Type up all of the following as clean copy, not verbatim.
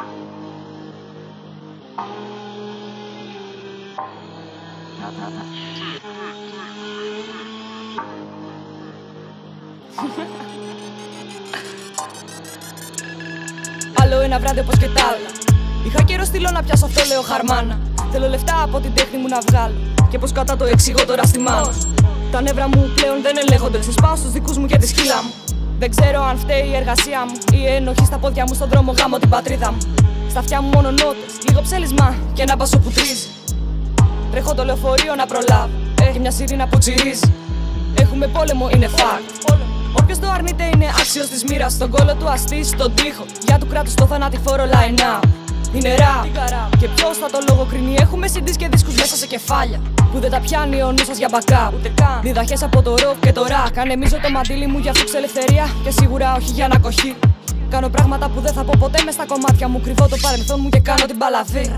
Άλλο ένα βράδυ όπως και τ' άλλα. Είχα καιρό στυλό να πιάσω, αυτό λέω χαρμάνα. Θέλω λεφτά από την τέχνη μου να βγάλω. Και πως κατά το εξηγώ τώρα στη μάνα. Τα νεύρα μου πλέον δεν ελέγχονται. Σε σπάω στους δικούς μου και τη σκύλα μου. Δεν ξέρω αν φταίει η εργασία μου ή η ενοχή στα πόδια μου στον δρόμο γάμω την πατρίδα μου. Στα αυτιά μου μόνο νότες, λίγο ψέλισμα και ένα μπάσο που τρίζει. Τρέχω το λεωφορείο να προλάβω, έχει μια σιρήνα που τσιρίζει. Έχουμε πόλεμο, είναι fact. Όποιος το αρνείται είναι άξιος της μοίρας. Στον κόλο του αστεί, στον τοίχο. Για του κράτους το θανατηφόρο line-up. Είναι rap. Και ποιος θα το λογοκρίνει? Έχουμε CDs και δίσκους μέσα σε κεφάλια που δεν τα πιάνει ο νους σας για backup. Ούτε καν διδαχές από το rock και το rap. Ανεμίζω το μαντίλι μου για φούξ ελευθερία και σίγουρα όχι για ανακοχή. Κάνω πράγματα που δεν θα πω ποτέ μες στα κομμάτια μου. Κρυβώ το παρελθόν μου και κάνω την παλαβή.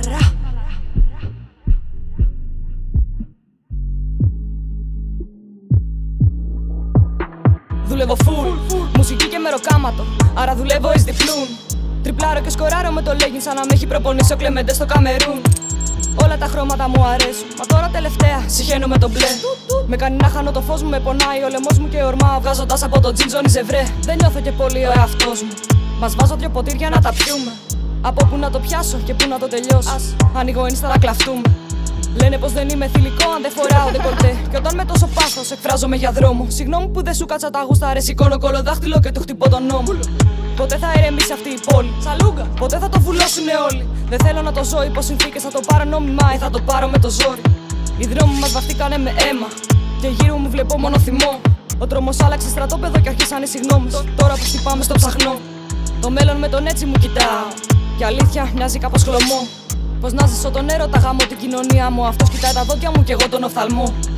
Δουλεύω full, μουσική και μεροκάματο, άρα δουλεύω εις διπλούν. Τριπλάρω και σκοράρω με το legging σαν να με έχει προπονήσει ο Κλεμεντέ στο Καμερούν. Όλα τα χρώματα μου αρέσουν, μα τώρα τελευταία συχαίνω με το μπλε. Με κάνει να χάνω το φως μου, με πονάει ο λαιμός μου και ορμάω βγάζοντας από το τζιν ζώνη ζευρέ. Δεν νιώθω και πολύ ο εαυτός μου, μας βάζω 2 ποτήρια να τα πιούμε. Από που να το πιάσω και που να το τελειώσω, ανοίγω insta να κλαφτούμε. Λένε πως δεν είμαι θηλυκό αν δεν φοράω ντεκολτέ. Και όταν με τόσο πάθος εκφράζομαι για δρόμο. Συγγνώμη που δεν σου κάτσα τα γούστα, ρε σηκώνω κολοδάχτυλο και του χτυπώ τον νόμο. Ποτέ θα ηρεμήσει αυτή η πόλη, σαλούγκα, ποτέ θα το βουλώσουνε όλοι. Δεν θέλω να το ζω υπό συνθήκες, θα το πάρω νόμιμα ή θα το πάρω με το ζόρι. Οι δρόμοι μας βαφτήκανε με αίμα και γύρω μου βλέπω μόνο θυμό. Ο τρόμος άλλαξε στρατόπεδο και αρχίσαν οι συγγνώμες. Τώρα που χτυπάμε στο ψαχνό, το μέλλον με τον έτσι μου κοιτάω. Και αλήθεια μοιάζει κάπως χλωμό. Πως να ζήσω τον έρωτα, γάμω την κοινωνία μου. Αυτός κοιτάει τα δόντια μου και εγώ τον οφθαλμό.